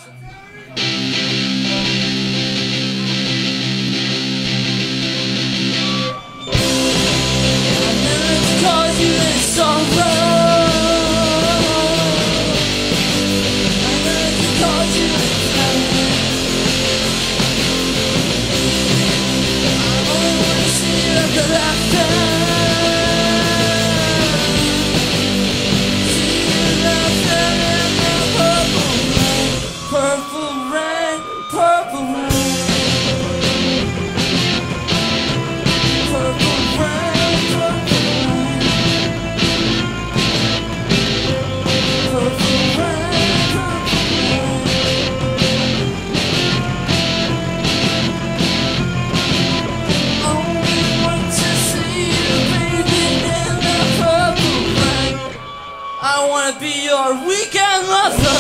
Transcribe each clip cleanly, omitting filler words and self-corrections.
I wanna be your weekend lover.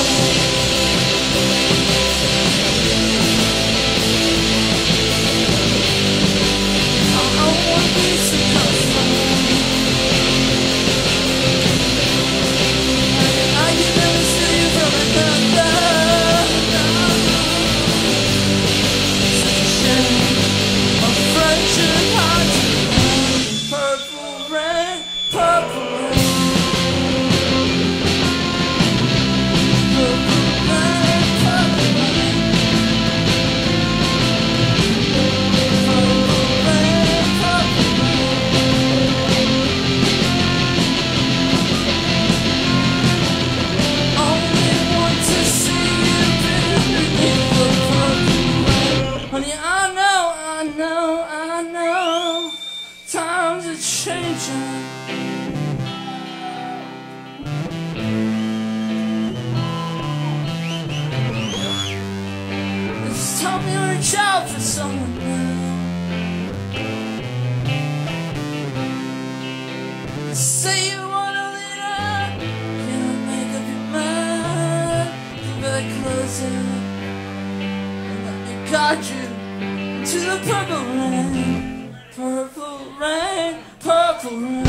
Honey, I know, times are changing. It's time to reach out for someone new. Say you want a leader, can't make up your mind. Get back closer and let me guide you to the purple rain, purple rain, purple rain.